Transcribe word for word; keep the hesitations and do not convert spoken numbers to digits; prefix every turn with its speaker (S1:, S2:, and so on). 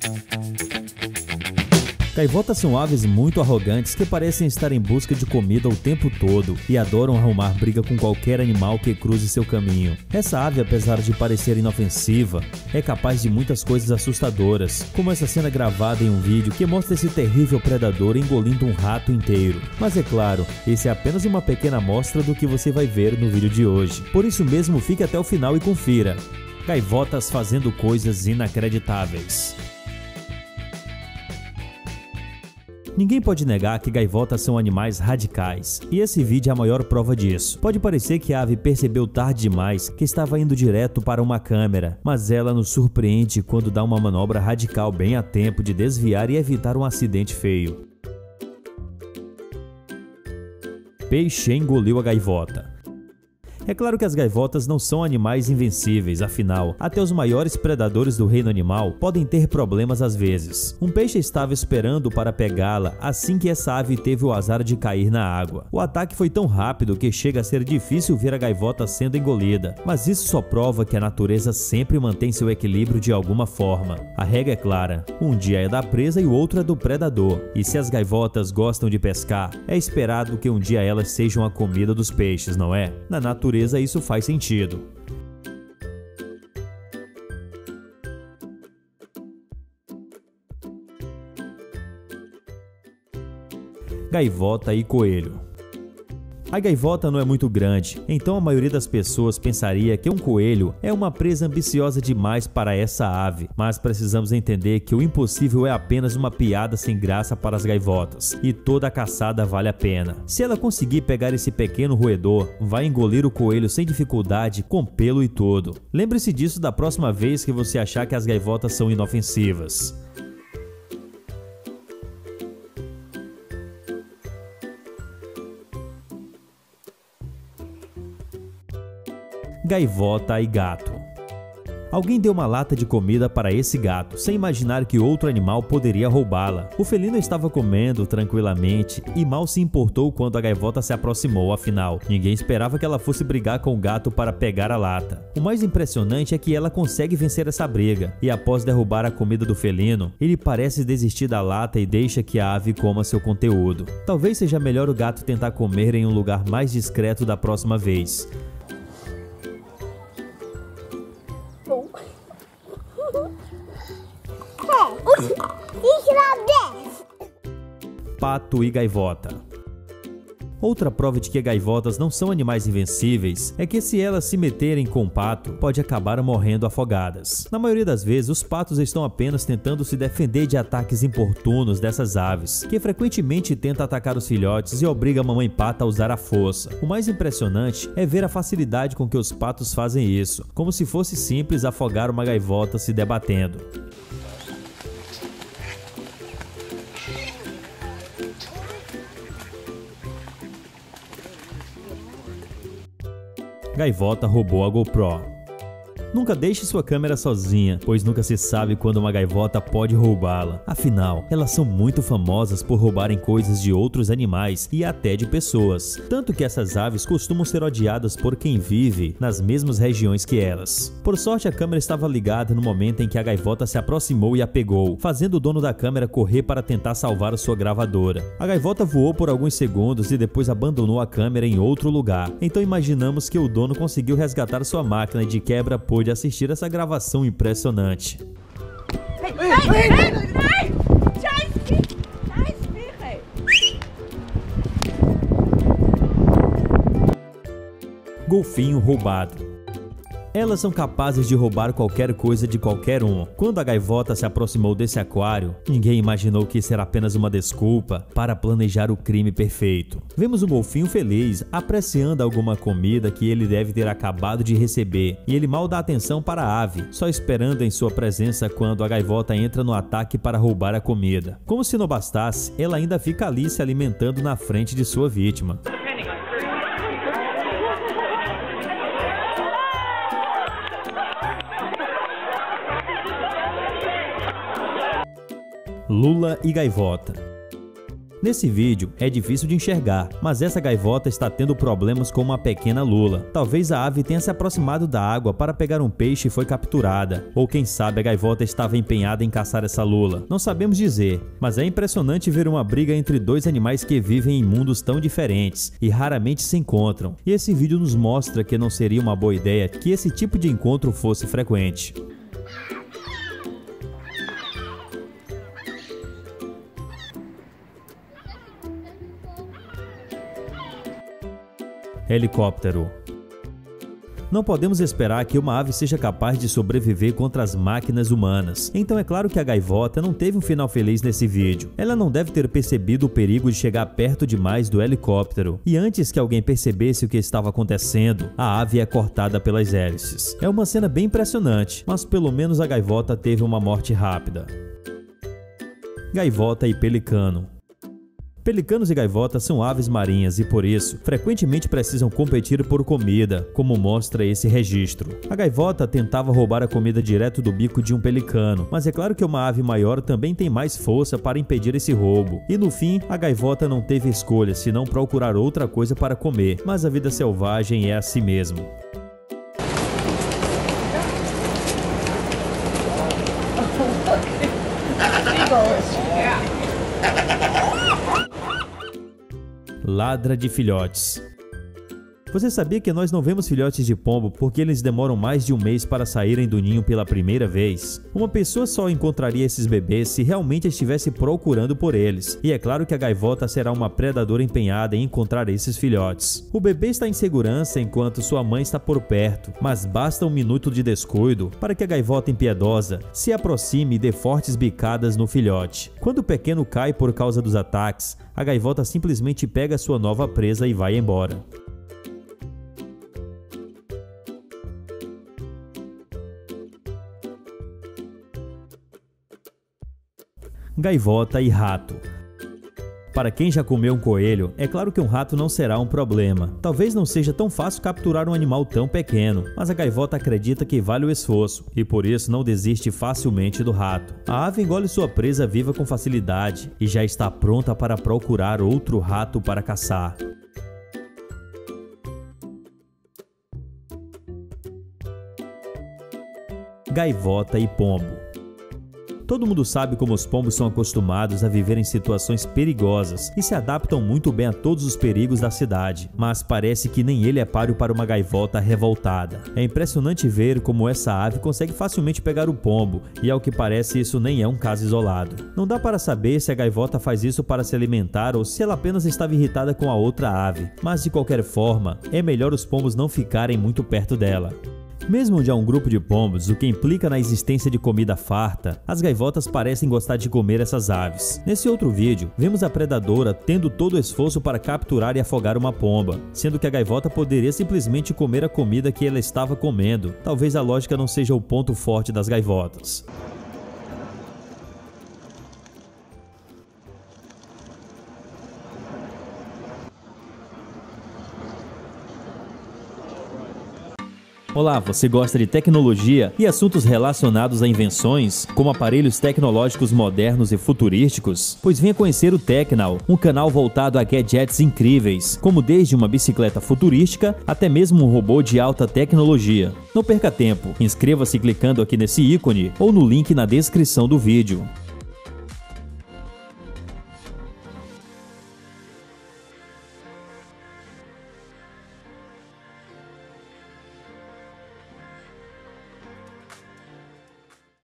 S1: Gaivotas são aves muito arrogantes que parecem estar em busca de comida o tempo todo e adoram arrumar briga com qualquer animal que cruze seu caminho. Essa ave, apesar de parecer inofensiva, é capaz de muitas coisas assustadoras, como essa cena gravada em um vídeo que mostra esse terrível predador engolindo um rato inteiro. Mas é claro, esse é apenas uma pequena amostra do que você vai ver no vídeo de hoje. Por isso mesmo, fique até o final e confira. Gaivotas fazendo coisas inacreditáveis. Ninguém pode negar que gaivotas são animais radicais, e esse vídeo é a maior prova disso. Pode parecer que a ave percebeu tarde demais que estava indo direto para uma câmera, mas ela nos surpreende quando dá uma manobra radical bem a tempo de desviar e evitar um acidente feio. Peixe engoliu a gaivota. É claro que as gaivotas não são animais invencíveis, afinal, até os maiores predadores do reino animal podem ter problemas às vezes. Um peixe estava esperando para pegá-la assim que essa ave teve o azar de cair na água. O ataque foi tão rápido que chega a ser difícil ver a gaivota sendo engolida, mas isso só prova que a natureza sempre mantém seu equilíbrio de alguma forma. A regra é clara, um dia é da presa e o outro é do predador, e se as gaivotas gostam de pescar, é esperado que um dia elas sejam a comida dos peixes, não é? Na natureza isso faz sentido. Gaivota e coelho. A gaivota não é muito grande, então a maioria das pessoas pensaria que um coelho é uma presa ambiciosa demais para essa ave, mas precisamos entender que o impossível é apenas uma piada sem graça para as gaivotas, e toda a caçada vale a pena. Se ela conseguir pegar esse pequeno roedor, vai engolir o coelho sem dificuldade, com pelo e tudo. Lembre-se disso da próxima vez que você achar que as gaivotas são inofensivas. Gaivota e gato. Alguém deu uma lata de comida para esse gato, sem imaginar que outro animal poderia roubá-la. O felino estava comendo tranquilamente e mal se importou quando a gaivota se aproximou, afinal, ninguém esperava que ela fosse brigar com o gato para pegar a lata. O mais impressionante é que ela consegue vencer essa briga, e após derrubar a comida do felino, ele parece desistir da lata e deixa que a ave coma seu conteúdo. Talvez seja melhor o gato tentar comer em um lugar mais discreto da próxima vez. Pato e gaivota. Outra prova de que gaivotas não são animais invencíveis é que se elas se meterem com o pato, pode acabar morrendo afogadas. Na maioria das vezes, os patos estão apenas tentando se defender de ataques importunos dessas aves, que frequentemente tentam atacar os filhotes e obriga a mamãe pata a usar a força. O mais impressionante é ver a facilidade com que os patos fazem isso, como se fosse simples afogar uma gaivota se debatendo. Gaivota roubou a GoPro. Nunca deixe sua câmera sozinha, pois nunca se sabe quando uma gaivota pode roubá-la. Afinal, elas são muito famosas por roubarem coisas de outros animais e até de pessoas. Tanto que essas aves costumam ser odiadas por quem vive nas mesmas regiões que elas. Por sorte, a câmera estava ligada no momento em que a gaivota se aproximou e a pegou, fazendo o dono da câmera correr para tentar salvar a sua gravadora. A gaivota voou por alguns segundos e depois abandonou a câmera em outro lugar. Então imaginamos que o dono conseguiu resgatar sua máquina e de quebra pôde assistir essa gravação impressionante. Golfinho roubado. Elas são capazes de roubar qualquer coisa de qualquer um. Quando a gaivota se aproximou desse aquário, ninguém imaginou que isso era apenas uma desculpa para planejar o crime perfeito. Vemos um golfinho feliz, apreciando alguma comida que ele deve ter acabado de receber, e ele mal dá atenção para a ave, só esperando em sua presença quando a gaivota entra no ataque para roubar a comida. Como se não bastasse, ela ainda fica ali se alimentando na frente de sua vítima. Lula e gaivota. Nesse vídeo é difícil de enxergar, mas essa gaivota está tendo problemas com uma pequena lula. Talvez a ave tenha se aproximado da água para pegar um peixe e foi capturada, ou quem sabe a gaivota estava empenhada em caçar essa lula. Não sabemos dizer, mas é impressionante ver uma briga entre dois animais que vivem em mundos tão diferentes e raramente se encontram. E esse vídeo nos mostra que não seria uma boa ideia que esse tipo de encontro fosse frequente. Helicóptero. Não podemos esperar que uma ave seja capaz de sobreviver contra as máquinas humanas. Então é claro que a gaivota não teve um final feliz nesse vídeo. Ela não deve ter percebido o perigo de chegar perto demais do helicóptero. E antes que alguém percebesse o que estava acontecendo, a ave é cortada pelas hélices. É uma cena bem impressionante, mas pelo menos a gaivota teve uma morte rápida. Gaivota e pelicano. Pelicanos e gaivotas são aves marinhas e, por isso, frequentemente precisam competir por comida, como mostra esse registro. A gaivota tentava roubar a comida direto do bico de um pelicano, mas é claro que uma ave maior também tem mais força para impedir esse roubo. E no fim, a gaivota não teve escolha senão procurar outra coisa para comer, mas a vida selvagem é assim mesmo. Ladra de filhotes. Você sabia que nós não vemos filhotes de pombo porque eles demoram mais de um mês para saírem do ninho pela primeira vez? Uma pessoa só encontraria esses bebês se realmente estivesse procurando por eles. E é claro que a gaivota será uma predadora empenhada em encontrar esses filhotes. O bebê está em segurança enquanto sua mãe está por perto, mas basta um minuto de descuido para que a gaivota impiedosa se aproxime e dê fortes bicadas no filhote. Quando o pequeno cai por causa dos ataques, a gaivota simplesmente pega sua nova presa e vai embora. Gaivota e rato. Para quem já comeu um coelho, é claro que um rato não será um problema. Talvez não seja tão fácil capturar um animal tão pequeno, mas a gaivota acredita que vale o esforço e por isso não desiste facilmente do rato. A ave engole sua presa viva com facilidade e já está pronta para procurar outro rato para caçar. Gaivota e pombo. Todo mundo sabe como os pombos são acostumados a viver em situações perigosas e se adaptam muito bem a todos os perigos da cidade, mas parece que nem ele é páreo para uma gaivota revoltada. É impressionante ver como essa ave consegue facilmente pegar o pombo, e ao que parece isso nem é um caso isolado. Não dá para saber se a gaivota faz isso para se alimentar ou se ela apenas estava irritada com a outra ave, mas de qualquer forma, é melhor os pombos não ficarem muito perto dela. Mesmo onde há um grupo de pombos, o que implica na existência de comida farta, as gaivotas parecem gostar de comer essas aves. Nesse outro vídeo, vemos a predadora tendo todo o esforço para capturar e afogar uma pomba, sendo que a gaivota poderia simplesmente comer a comida que ela estava comendo. Talvez a lógica não seja o ponto forte das gaivotas. Olá, você gosta de tecnologia e assuntos relacionados a invenções, como aparelhos tecnológicos modernos e futurísticos? Pois venha conhecer o Technal, um canal voltado a gadgets incríveis, como desde uma bicicleta futurística até mesmo um robô de alta tecnologia. Não perca tempo, inscreva-se clicando aqui nesse ícone ou no link na descrição do vídeo.